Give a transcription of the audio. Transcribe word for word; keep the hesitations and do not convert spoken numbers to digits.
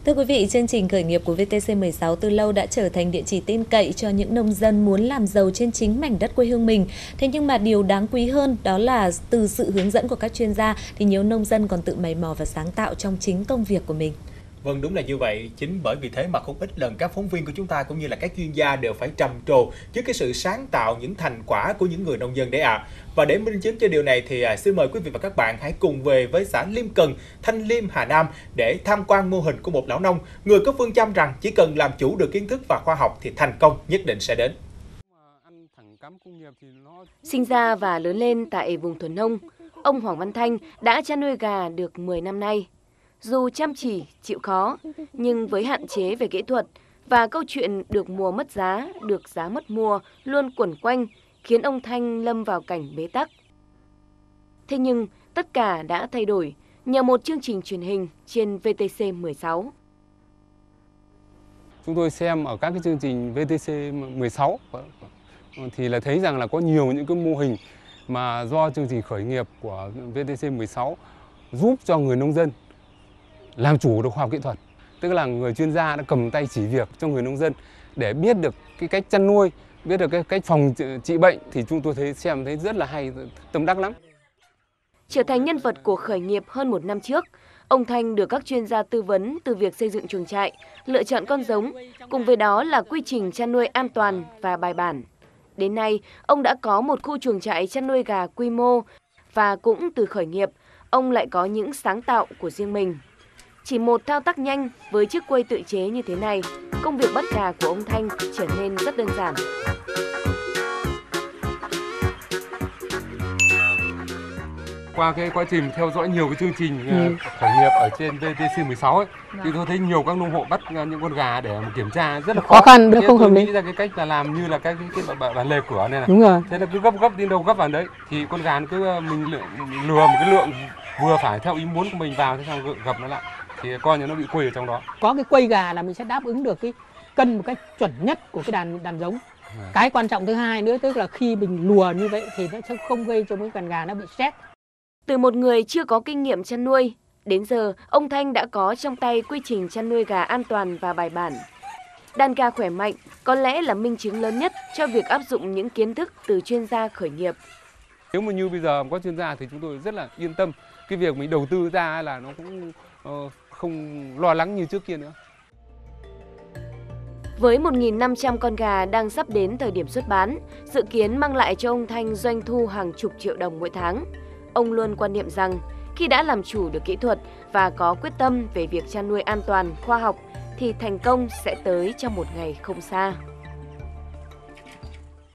Thưa quý vị, chương trình khởi nghiệp của vê tê xê mười sáu từ lâu đã trở thành địa chỉ tin cậy cho những nông dân muốn làm giàu trên chính mảnh đất quê hương mình. Thế nhưng mà điều đáng quý hơn đó là từ sự hướng dẫn của các chuyên gia thì nhiều nông dân còn tự mày mò và sáng tạo trong chính công việc của mình. Vâng, đúng là như vậy. Chính bởi vì thế mà không ít lần các phóng viên của chúng ta cũng như là các chuyên gia đều phải trầm trồ trước cái sự sáng tạo, những thành quả của những người nông dân đấy ạ. À. Và để minh chứng cho điều này thì à, xin mời quý vị và các bạn hãy cùng về với xã Liêm Cần, Thanh Liêm, Hà Nam để tham quan mô hình của một lão nông, người có phương châm rằng chỉ cần làm chủ được kiến thức và khoa học thì thành công nhất định sẽ đến. Sinh ra và lớn lên tại vùng thuần nông, ông Hoàng Văn Thanh đã chăn nuôi gà được mười năm nay. Dù chăm chỉ, chịu khó, nhưng với hạn chế về kỹ thuật và câu chuyện được mùa mất giá, được giá mất mua luôn quẩn quanh, khiến ông Thanh lâm vào cảnh bế tắc. Thế nhưng, tất cả đã thay đổi nhờ một chương trình truyền hình trên vê tê xê mười sáu. Chúng tôi xem ở các cái chương trình vê tê xê mười sáu thì là thấy rằng là có nhiều những cái mô hình mà do chương trình khởi nghiệp của vê tê xê mười sáu giúp cho người nông dân làm chủ được khoa học kỹ thuật, tức là người chuyên gia đã cầm tay chỉ việc cho người nông dân để biết được cái cách chăn nuôi, biết được cái cách phòng trị bệnh thì chúng tôi thấy xem thấy rất là hay, tâm đắc lắm. Trở thành nhân vật của khởi nghiệp hơn một năm trước, ông Thanh được các chuyên gia tư vấn từ việc xây dựng chuồng trại, lựa chọn con giống, cùng với đó là quy trình chăn nuôi an toàn và bài bản. Đến nay, ông đã có một khu chuồng trại chăn nuôi gà quy mô và cũng từ khởi nghiệp, ông lại có những sáng tạo của riêng mình. Chỉ một thao tác nhanh với chiếc quây tự chế như thế này, công việc bắt gà của ông Thanh trở nên rất đơn giản. Qua cái quá trình theo dõi nhiều cái chương trình ừ. khởi nghiệp ở trên vê tê xê mười sáu ấy, thì tôi thấy nhiều các nông hộ bắt những con gà để mà kiểm tra rất là khó, khó khăn, không hợp lý. Nghĩ ra cái cách là làm như là cái cái, cái bản, bản lề cửa này này. Đúng rồi. Thế là cứ gấp gấp đi đâu gấp vào đấy, thì con gà nó cứ mình lừa một cái lượng vừa phải theo ý muốn của mình vào, thế xong gập nó lại thì coi như nó bị quây ở trong đó. Có cái quây gà là mình sẽ đáp ứng được cái cân một cách chuẩn nhất của cái đàn đàn giống. À. Cái quan trọng thứ hai nữa tức là khi mình lùa như vậy thì nó sẽ không gây cho mấy con gà nó bị stress. Từ một người chưa có kinh nghiệm chăn nuôi, đến giờ ông Thanh đã có trong tay quy trình chăn nuôi gà an toàn và bài bản. Đàn gà khỏe mạnh có lẽ là minh chứng lớn nhất cho việc áp dụng những kiến thức từ chuyên gia khởi nghiệp. Nếu mà như bây giờ có chuyên gia thì chúng tôi rất là yên tâm. Cái việc mình đầu tư ra là nó cũng uh, không lo lắng như trước kia nữa. Với một nghìn năm trăm con gà đang sắp đến thời điểm xuất bán, dự kiến mang lại cho ông Thanh doanh thu hàng chục triệu đồng mỗi tháng. Ông luôn quan niệm rằng khi đã làm chủ được kỹ thuật và có quyết tâm về việc chăn nuôi an toàn, khoa học thì thành công sẽ tới trong một ngày không xa.